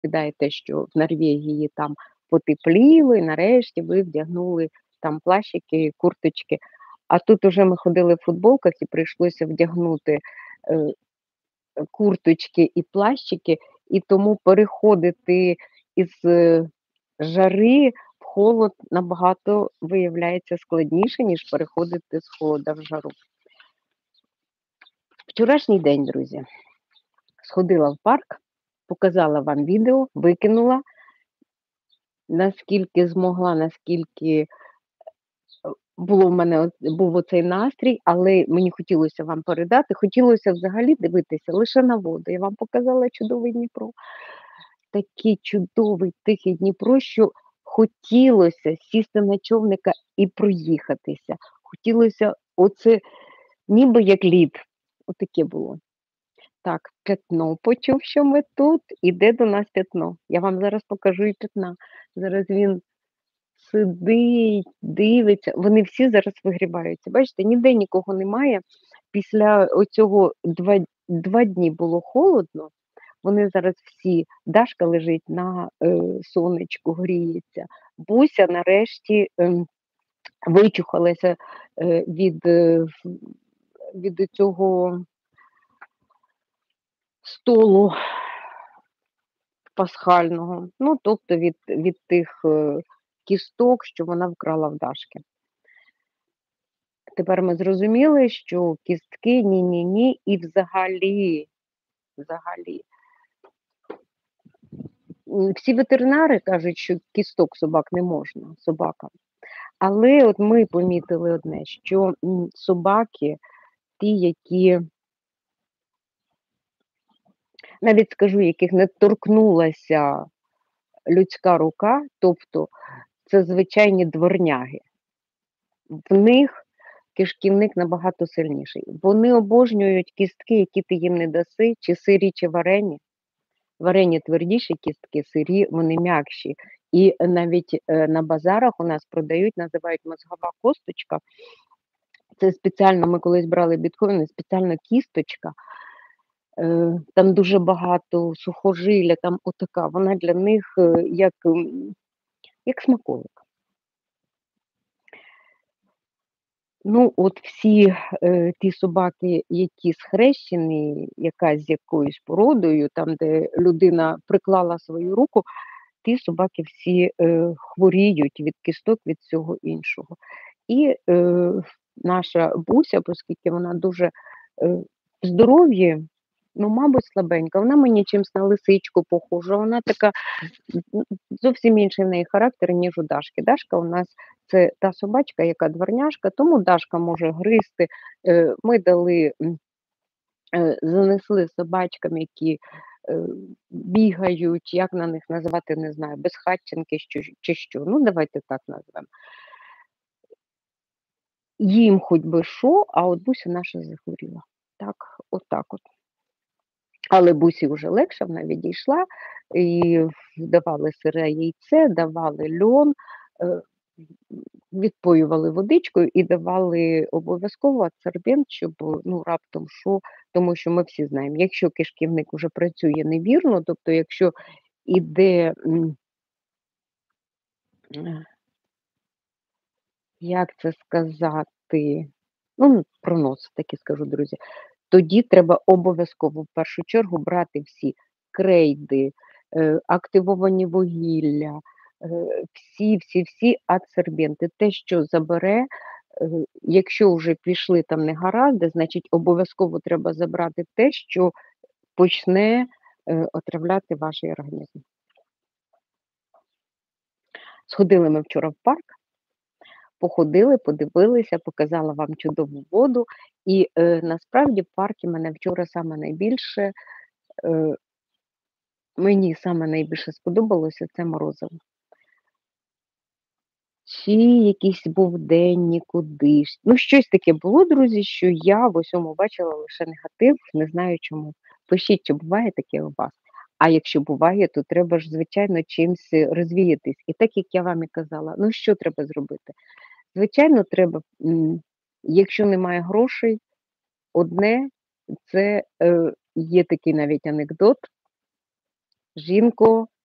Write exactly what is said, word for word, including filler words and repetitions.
розповідаєте, що в Норвегії там потепліло і нарешті ви вдягнули там плащики, курточки. А тут уже ми ходили в футболках і прийшлося вдягнути, е, е, курточки і плащики, і тому переходити із е, жари в холод набагато виявляється складніше, ніж переходити з холода в жару. Вчорашній день, друзі. Сходила в парк, показала вам відео, викинула, наскільки змогла, наскільки е, було в мене от- був оцей настрій, але мені хотілося вам передати. Хотілося взагалі дивитися лише на воду. Я вам показала чудовий Дніпро. Такий чудовий тихий Дніпро, що хотілося сісти на човника і проїхатися. Хотілося оце ніби як лід. Отаке було. Так, П'ятно почув, що ми тут. Іде до нас П'ятно. Я вам зараз покажу і П'ятна. Зараз він сидить, дивиться. Вони всі зараз вигрібаються. Бачите, ніде нікого немає. Після оцього два, два дні було холодно. Вони зараз всі, Дашка лежить на е, сонечку, гріється. Буся нарешті ем, вичухалася е, від, е, в- від цього столу пасхального, ну, тобто від від тих, е, кісток, що вона вкрала в Дашки. Тепер ми зрозуміли, що кістки ні-ні-ні, і взагалі, взагалі, м, всі ветеринари кажуть, що кісток собак не можна, собакам. Але от ми помітили одне, що, м, собаки, ті, які, навіть скажу, яких не торкнулася людська рука, тобто це звичайні дворняги. В них кишківник набагато сильніший. Вони обожнюють кістки, які ти їм не даси, чи сирі, чи варені. Варені твердіші кістки, сирі, вони м'якші. І навіть е, на базарах у нас продають, називають мозгова косточка. Це спеціально, ми колись брали бітковини, спеціальна кісточка. Е, там дуже багато сухожилля, там отака. Вона для них е, як, м, як смаколик. Ну, от всі, е, ті собаки, які схрещені, якась з якоюсь породою, там, де людина приклала свою руку, ті собаки всі, е, хворіють від кісток, від всього іншого. І, е, наша Буся, оскільки вона дуже, е, в здоров'ї, ну, мабуть, слабенька, вона мені чимсь на лисичку похожа, вона така м, зовсім інший в неї характер, ніж у Дашки. Дашка у нас це та собачка, яка дворняжка, тому Дашка може гризти. Е, Ми дали, м, е, занесли собачкам, які е, бігають, як на них називати, не знаю, безхатченки що, чи що. Ну, давайте так назвемо. Їм хоч би що, а от Буся наша захворіла. Так, отак от. Але Бусі вже легше, вона відійшла, і давали сире яйце, давали льон, е, відпоювали водичкою і давали обов'язково адсорбент, щоб, ну, раптом що, тому що ми всі знаємо, якщо кишківник уже працює невірно, тобто якщо іде, м, е, як це сказати, ну, про нос, так і скажу, друзі. Тоді треба обов'язково в першу чергу брати всі крейди, е, активовані вугілля, е, всі, всі, всі адсорбенти. Те, що забере, е, якщо вже пішли там негаразди, значить обов'язково треба забрати те, що почне е, отравляти ваш організм. Сходили ми вчора в парк, походили, подивилися, показала вам чудову воду. І е, насправді в парку мене вчора саме найбільше. е, Мені саме найбільше сподобалося це морозиво. Чи якийсь був день нікудиш. Ну, щось таке було, друзі, що я в усьому бачила лише негатив, не знаю чому. Пишіть, чи буває таке у вас. А якщо буває, то треба ж, звичайно, чимось розвіятись. І так, як я вам і казала, ну що треба зробити? Звичайно, треба, м, якщо немає грошей, одне це е, є такий навіть анекдот. Жінко